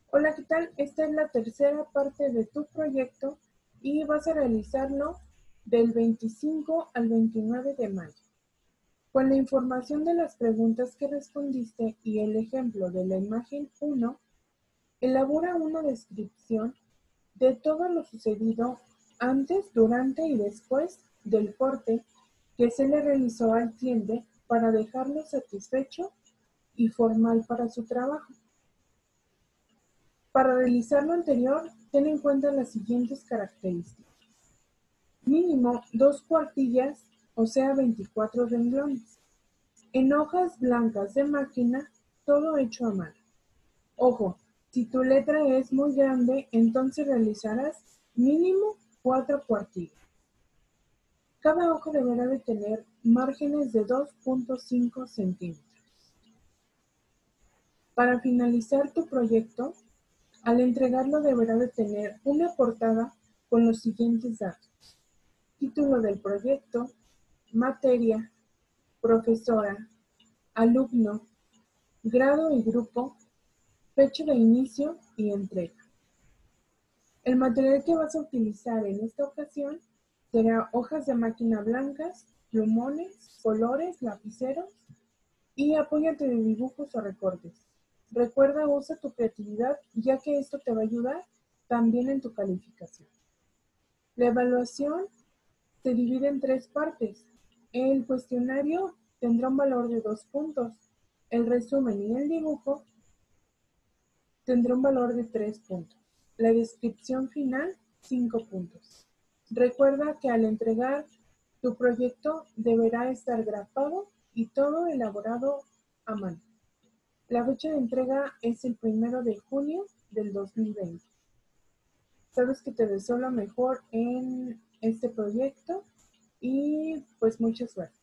Hola, ¿qué tal? Esta es la tercera parte de tu proyecto y vas a realizarlo del 25 al 29 de mayo. Con la información de las preguntas que respondiste y el ejemplo de la imagen 1, elabora una descripción de todo lo sucedido antes, durante y después del corte que se le realizó al cliente para dejarlo satisfecho y formal para su trabajo. Para realizar lo anterior, ten en cuenta las siguientes características. Mínimo 2 cuartillas, o sea 24 renglones. En hojas blancas de máquina, todo hecho a mano. Ojo, si tu letra es muy grande, entonces realizarás mínimo 4 cuartillas. Cada hoja deberá de tener márgenes de 2.5 centímetros. Para finalizar tu proyecto, al entregarlo deberá de tener una portada con los siguientes datos: título del proyecto, materia, profesora, alumno, grado y grupo, fecha de inicio y entrega. El material que vas a utilizar en esta ocasión será hojas de máquina blancas, plumones, colores, lapiceros y apóyate de dibujos o recortes. Recuerda, usa tu creatividad, ya que esto te va a ayudar también en tu calificación. La evaluación se divide en 3 partes. El cuestionario tendrá un valor de 2 puntos. El resumen y el dibujo tendrá un valor de 3 puntos. La descripción final, 5 puntos. Recuerda que al entregar tu proyecto deberá estar grafado y todo elaborado a mano. La fecha de entrega es el 1 de junio del 2020. Sabes que te deseo lo mejor en este proyecto y pues mucha suerte.